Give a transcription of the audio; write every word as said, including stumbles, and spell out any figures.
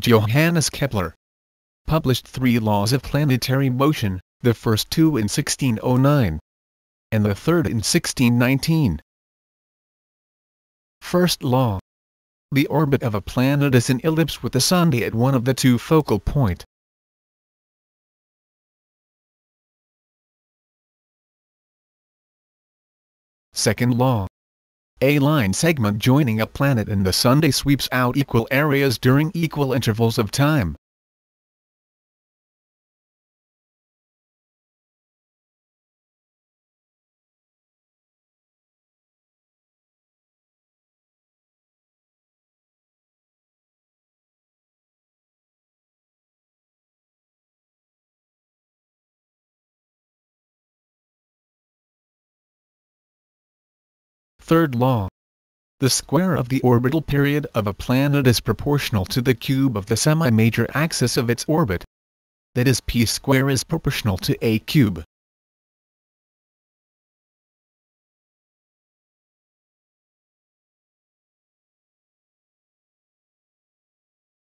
Johannes Kepler published three laws of planetary motion, the first two in sixteen oh nine, and the third in sixteen nineteen. First law. The orbit of a planet is an ellipse with the Sun at one of the two focal points. Second law. A line segment joining a planet and the Sun sweeps out equal areas during equal intervals of time. Third law. The square of the orbital period of a planet is proportional to the cube of the semi-major axis of its orbit. That is, p square is proportional to a cube.